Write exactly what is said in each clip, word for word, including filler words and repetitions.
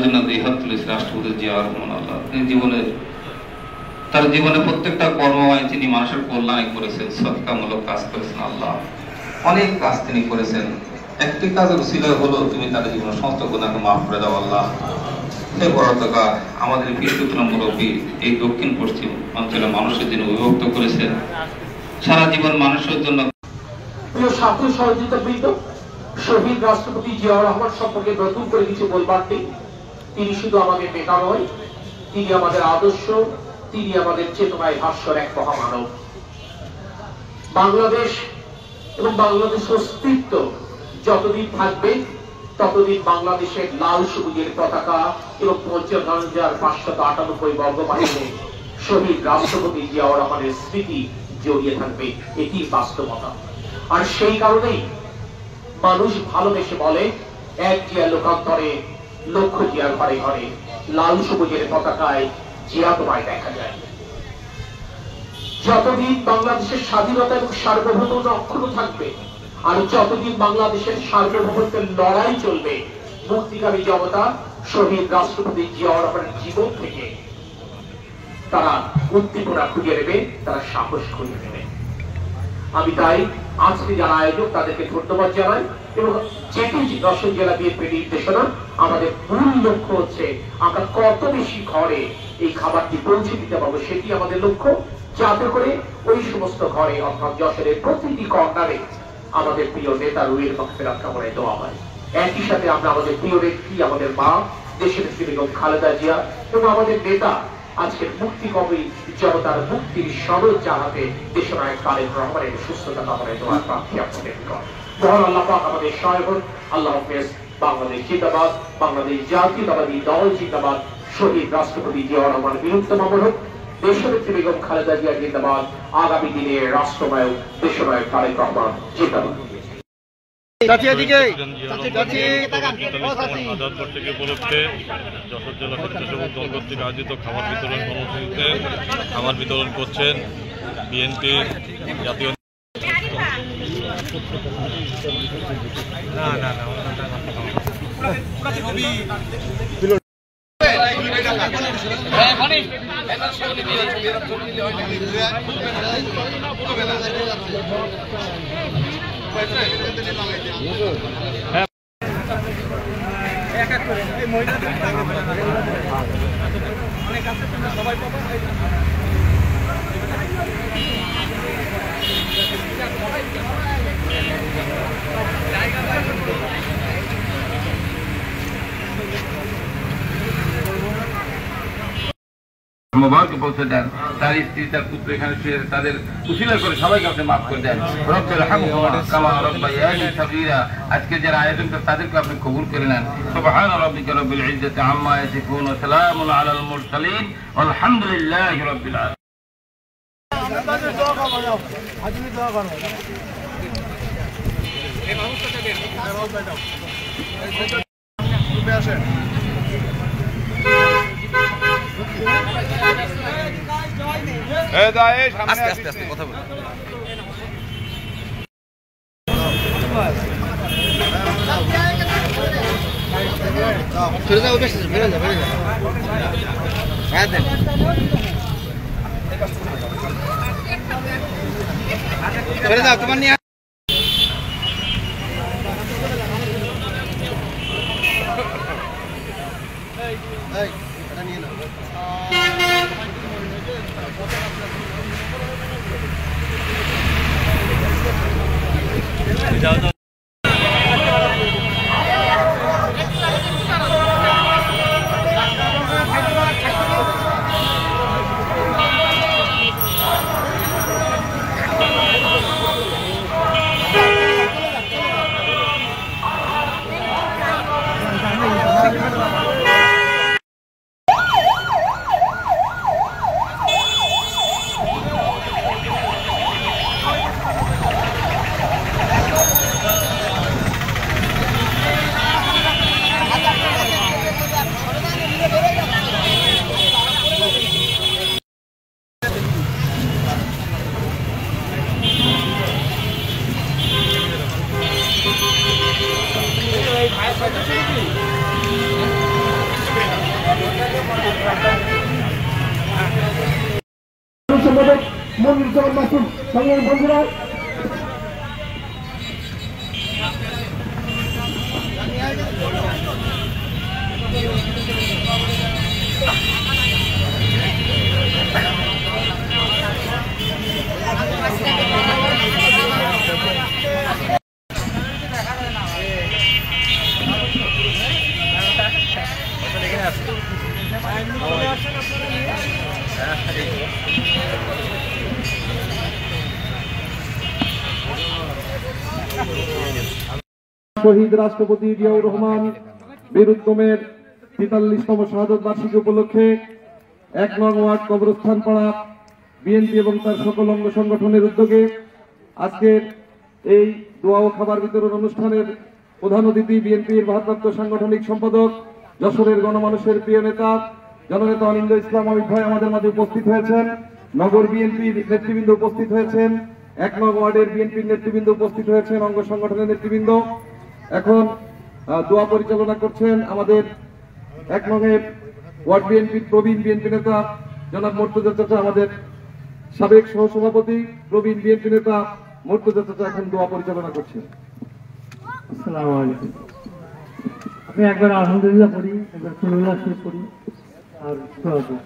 জন্য দুই হাত তুলেছে রাষ্ট্রপতি জিয়া রহমান। আল্লাহ জীবনে তার জীবনে প্রত্যেকটা কর্মময় তিনি মানুষের কল্যাণ করেছেন, সৎকামূলক কাজ করেছেন। আল্লাহ অনেক কাজ তিনি করেছেন। একটি কাজের উসিলা হলো তুমি তার জীবনের সমস্ত গুনাহকে মাফ করে দাও আল্লাহ। হে বড়তকা আমাদের বিশ্বতলা মুরব্বী এই দক্ষিণ পশ্চিম অঞ্চলের মানুষের জন্য অভিভক্ত করেছেন, সারা জীবন মানুষের জন্য। প্রিয় ছাত্র সহযোগিতা বৃন্দ, শহীদ রাষ্ট্রপতি জিয়া রহমান সম্পর্কে নতুন করে কিছু বলবার নেই। তিনি শুধু আমাদের নেতা নয়, তিনি আমাদের আদর্শ, তিনি আমাদের চেতনায় ভাস্বর এক মহামানব। বাংলাদেশ এবং বাংলাদেশের অস্তিত্ব যতদিন থাকবে ততদিন বাংলাদেশের লাল সবুজের পতাকা এবং পঞ্চান্ন হাজার পাঁচশত আটানব্বই বর্গ মাইলে শহীদ রাষ্ট্রপতি জিয়া রহমানের স্মৃতি জড়িয়ে থাকবে, এটি বাস্তবতা। আর সেই কারণেই মানুষ ভালোবেসে বলে, এক জিয়া লোকান্তরে লক্ষ জিয়ার ঘরে ঘরে লাল সবুজের পতাকায় জিয়া তোমায় দেখা যায়। যতদিন বাংলাদেশের স্বাধীনতা এবং সার্বভৌমত্ব অক্ষুণ্ণ থাকবে আর যতদিন বাংলাদেশের সার্বভৌমত্বের লড়াই চলবে, মুক্তিকামী জনতা শহীদ রাষ্ট্রপতি জিয়া রহমানের জীবন থেকে তারা উদ্দীপনা খুঁজে নেবে, তারা সাহস খুঁজে নেবে। আমি তাই আজকে যারা আয়োজক তাদেরকে ধন্যবাদ জানাই এবং যেটি দর্শন জেলা বিএনপি নির্দেশনা আমাদের মূল লক্ষ্য হচ্ছে আমরা কত বেশি ঘরে এই খাবারটি পৌঁছে দিতে পারবো, সেটি আমাদের লক্ষ্য, যাতে করে ওই সমস্ত ঘরে অর্থাৎ যশোরের প্রতিটি কর্নারে আমাদের প্রিয় নেতা রুয়ের মাগফিরাত কামনায় দোয়া হয়। একই সাথে আমরা আমাদের প্রিয় নেত্রী, আমাদের মা দেশের নেত্রী বেগম খালেদা জিয়া এবং আমাদের নেতা আজকের মুক্তিকবি জনতার মুক্তির সনদ জানাতে দেশনায়ক তারেক রহমানের সুস্থতা কামনায় দোয়ার প্রার্থী আপনাদের নিকট। মহান আল্লাহ পাক আমাদের সহায় হন। আল্লাহ হাফেজ। বাংলাদেশ জিন্দাবাদ, বাংলাদেশ জাতীয়তাবাদী দল জিন্দাবাদ, শহীদ রাষ্ট্রপতি জিয়া রহমান বিলুপ্ত মামল হোক, দেশনেত্রী বেগম খালেদা জিয়া জিন্দাবাদ, আগামী দিনে রাষ্ট্রনায়ক দেশনায়ক তারেক রহমান জিন্দাবাদ। যশোর জেলা স্বেচ্ছাসেবক দল কর্তৃক আয়োজিত খাবার বিতরণ কর্মসূচিতে খাবার বিতরণ করছেন বিএনপির জাতীয় সবাই মোবারক পৌঁছে দেন, তার স্ত্রী তার পুত্র এখানে শুয়ে তাদের উসিলা করে সবাইকে আপনি মাফ করে দেন। রব্বিল হামহুমা কামা রাব্বায়ানি সাগীরা। আজকে যারা আয়োজন করে তাদেরকে আপনি কবুল করে নেন। সুবহান রাব্বিকা রাব্বিল ইজ্জাতি আম্মা ইয়াসিফুন ওয়া সালামুন আলাল মুরসালিন ওয়ালহামদুলিল্লাহি রাব্বিল আলামিন। এই মানুষটাকে দেন, তুমি আসেন। আস্তে আস্তে আস্তে কথা বল। চলে যাও, বেশ বেরো যাও, বেরো যাও। হ্যাঁ দেন, চলে যাও, তোমার নিয়ে যাও যাও। ভাই আসাদুজ্জামান মাসুদ সংগ্রামী বন্ধুরা শহীদ রাষ্ট্রপতি জিয়াউর রহমান বীর উদ্যমের তেতাল্লিশতম শাহাদত বার্ষিকী উপলক্ষে এক নং ওয়ার্ড কবরস্থান পাড়া বিএনপি এবং তার সকল অঙ্গ সংগঠনের উদ্যোগে আজকের এই দোয়া ও খাবার বিতরণ অনুষ্ঠানের প্রধান অতিথি বিএনপির ভারপ্রাপ্ত সাংগঠনিক সম্পাদক যশোরের গণমানুষের প্রিয় নেতা জননেতা অনিন্দ ইসলাম অমিত ভাই আমাদের মাঝে উপস্থিত হয়েছেন। নগর বিএনপির নেতৃবৃন্দ উপস্থিত হয়েছেন। এক নং ওয়ার্ডের বিএনপির নেতৃবৃন্দ উপস্থিত হয়েছেন। অঙ্গ সংগঠনের নেতৃবৃন্দ এখন দোয়া পরিচালনা করছেন আমাদের এক নংয়ের ওয়ার্ড বিএনপির প্রবীণ বিএনপি নেতা জনাব মর্তুজা চাচা, আমাদের সাবেক সহসভাপতি প্রবীণ বিএনপি নেতা মর্তুজা চাচা এখন দোয়া পরিচালনা করছেন। আসসালামু আলাইকুম। আমি একবার আলহামদুলিল্লাহ পড়ি, একবার কুল্লাহ শরীফ পড়ি আর দোয়া করি।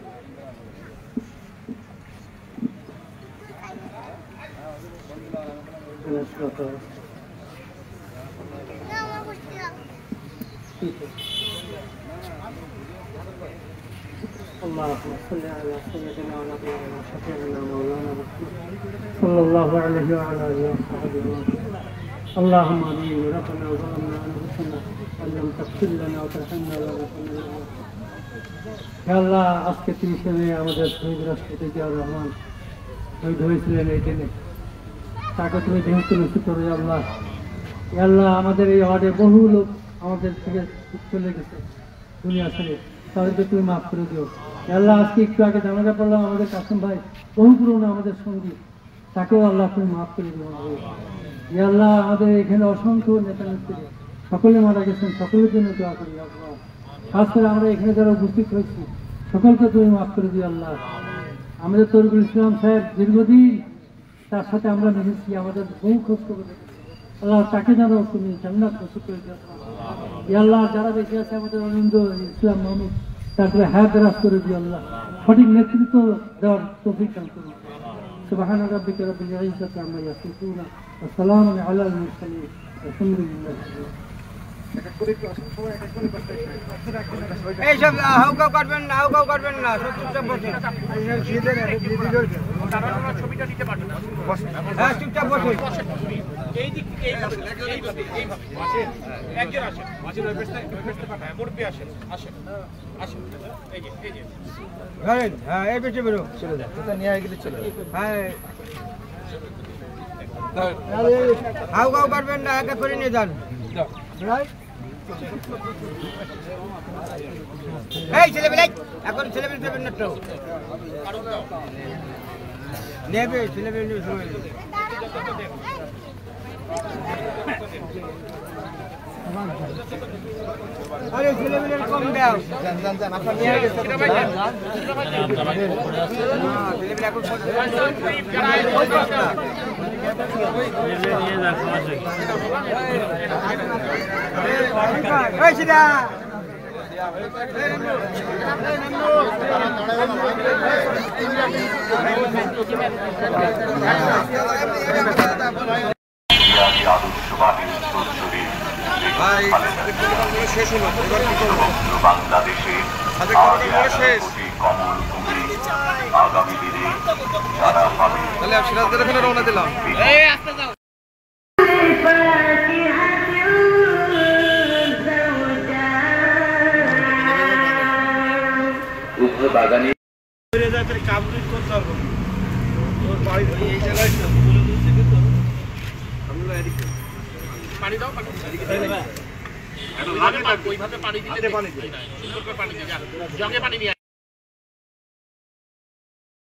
اللهم صل على سيدنا ونبينا وشفيعنا مولانا محمد صلى الله عليه وعلى اله وصحبه وسلم. اللهم امين. ربنا ظلمنا انفسنا وان لم تغفر لنا وترحمنا لنكونن من الخاسرين. يا الله আজকে তিরিশে মে আমাদের শহীদ রাষ্ট্রপতি জিয়াউর রহমান শহীদ হয়েছিলেন এই দিনে, তাকে তুমি দেহকে নসিব করো আল্লাহ। ইয়া আল্লাহ আমাদের এই ওয়ার্ডে বহু লোক আমাদের থেকে চলে গেছে দুনিয়া ছেড়ে, তাদেরকে তুমি মাফ করে দিও আল্লাহ। আজকে একটু আগে জানাজা পড়লাম আমাদের কাসেম ভাই, বহু পুরনো আমাদের সঙ্গী, তাকেও আল্লাহ তুমি মাফ করে দিও ইয়া আল্লাহ। আমাদের এখানে অসংখ্য নেতা নেত্রী সকলে মারা গেছেন, সকলের জন্য দোয়া করি আল্লাহ। খাস করে আমরা এখানে যারা উপস্থিত হয়েছি সকলকে তুমি মাফ করে দিও আল্লাহ। আমাদের তরিকুল ইসলাম সাহেব দীর্ঘদিন তার সাথে আমরা মিশেছি, আমাদের বহু খোঁজ খবর আল্লাহ, তাকে যেন তুমি জান্নাত নসিব করে দিও ইয়া আল্লাহ। যারা বেঁচে আছে আমাদের অনিন্দ ইসলাম মাহমুদ, তারপরে হায়াত রাজ করে দিও আল্লাহ, সঠিক নেতৃত্ব দেওয়ার তৌফিক দান করুন। সুবহান রাব্বিকা রাব্বিল ইজ্জাতি আম্মা ইয়াসিফুন ওয়া সালামুন আলাল মুরসালিন আলহামদুলিল্লাহ। এইসব হাউকাউ করবেন না, হাউকাউ করবেন না, সব চুপচাপ বসে। ছবিটা নিতে পারবেন না, হ্যাঁ চুপচাপ বসে। এই দিক এইভাবে এইভাবে এইভাবে একজন আসেন, মাঝে ওই পেছনে ওই পেছনে পাঠায় মুরব্বি আসেন, আসেন আসেন, এই যে এই যে ধরেন, হ্যাঁ এই পেছনে বেরো, চলে যাও, এটা নিয়ে গেলে চলে যাও। হ্যাঁ হাউকাউ করবেন না, একা করে নিয়ে যান। এই ছেলেবেলে এখন ছেলেবেলে দেবেন না তো, নেবে ছেলেবেলে সময় আরে ছেলেবেলে কম দাও, জান জান জান আপনার নিয়ে গেছে ছেলেবেলে এখন এই সিদা বাংলাদেশে কমল আগামী দিনে যারা পাবে রওনা দিলাম। বাগানে পানি দাও, পানি ওইভাবে পানি দিতে পানি জগে পানি নিয়ে